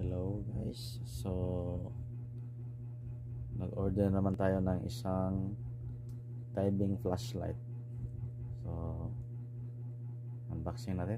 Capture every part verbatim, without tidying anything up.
Hello guys, so nag-order naman tayo ng isang diving flashlight. So unboxing natin.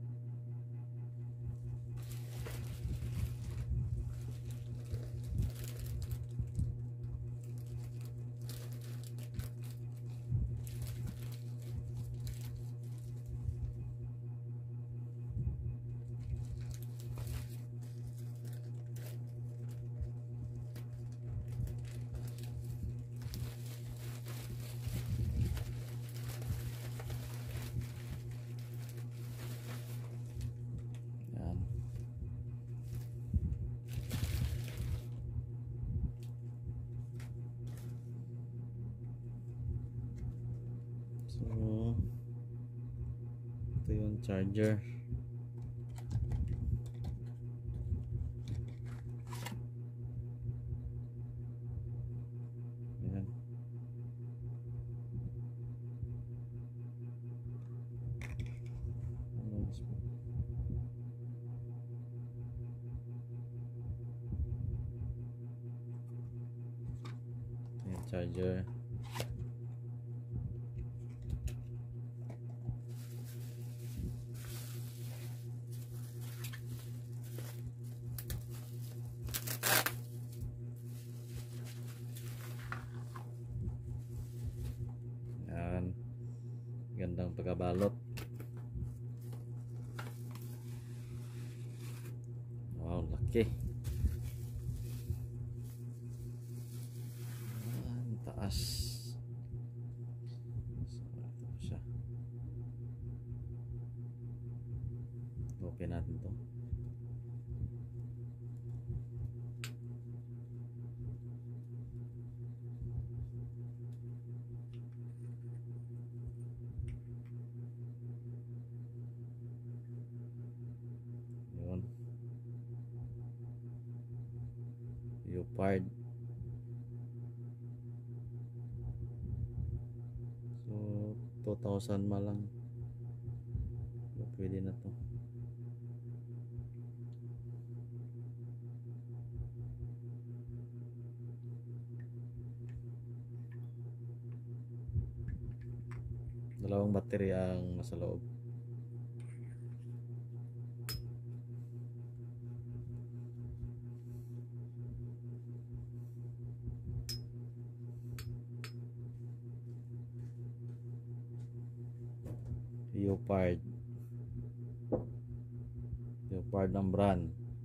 So ito yung charger. Ayan. Ito yung charger. Yan, gandang pagkabalot. Wow, laki. Ang taas. So, ito siya. Open natin to. Leopard. So two thousand malang. So, pwede na to. Dalawang battery ang nasa loob. Leopard. Leopard ng brand.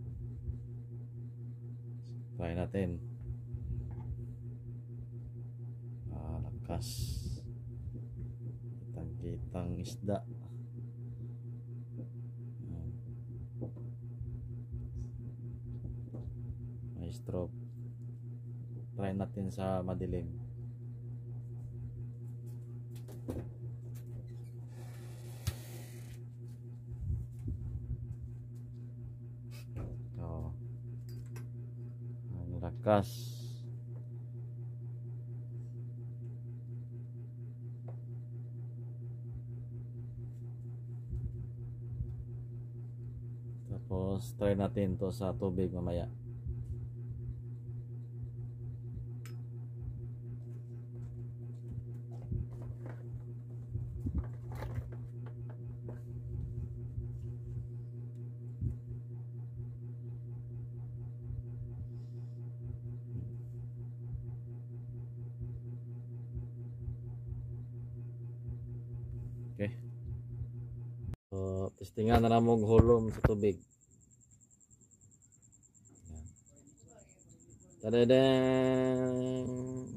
Try natin. Ah, lakas. Kitang-kitang isda. May strobe. Try natin sa madilim. Lakas. Tapos try natin to sa tubig mamaya. Okay. So, testingan na namog hulom sa tubig. Tadadang.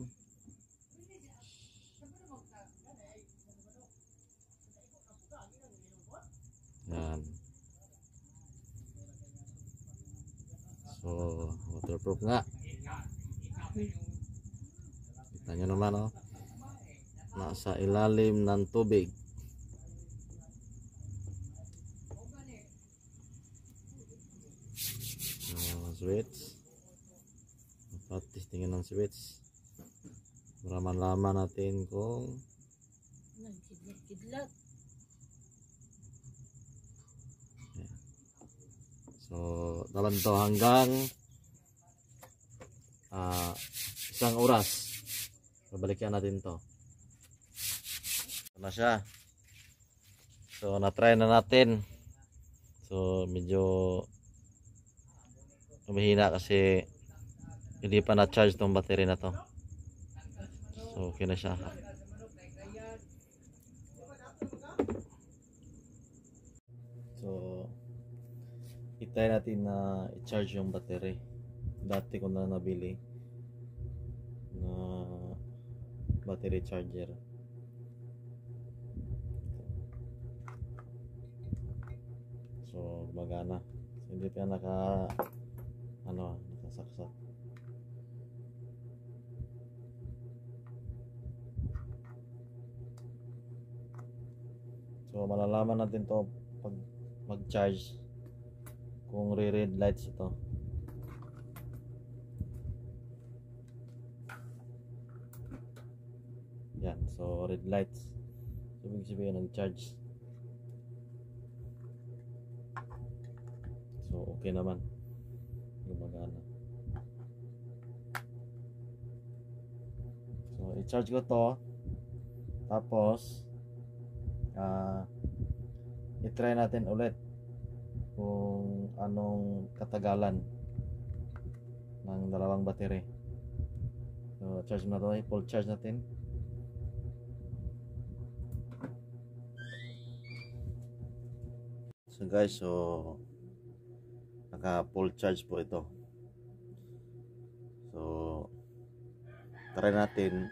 Yan. So, waterproof nga. Kita nyo naman, oh. Nasa ilalim ng tubig. Switch. Dapat testingin ng switch para malaman natin kung nagkidlat-kidlat. So dalan to hanggang uh, isang oras. Babalikan natin to. Ito na siya. So na-try na natin. So medyo humihina kasi hindi pa na-charge tong battery na to. So okay na siya. So itry natin na i-charge yung battery. Dati ko na nabili na battery charger. So gumagana. So, hindi pa naka ano, nakasaksak. So malalaman natin to pag mag-charge kung re-red lights ito. Yan, so red lights. So ibig sabihin nag-charge. So okay naman. Gumagana. So i-charge ko to. Tapos uh, i-try natin ulit kung anong katagalan ng dalawang battery. So charge na to, full charge natin. So guys, so naka full charge po ito. So try natin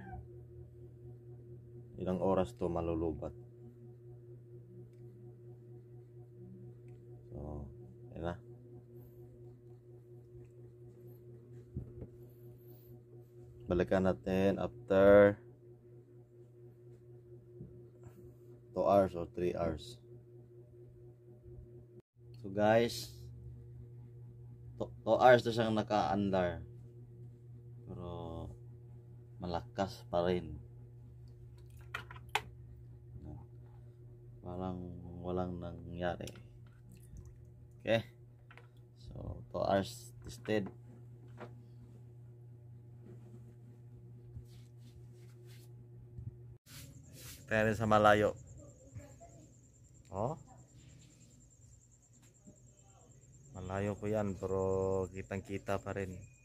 ilang oras to malulubat. So yan na. Balikan natin after two hours or three hours. So guys, two hours na siyang naka-andar, pero malakas pa rin. Parang walang nangyari. Okay, so two hours tested. Kaya rin sa malayo. Oh, malayo po yan, pero kitang kita pa rin.